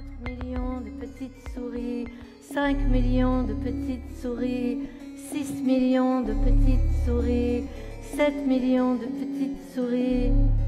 millions de petites souris, 5 millions de petites souris, 6 millions de petites souris, 7 millions de petites souris.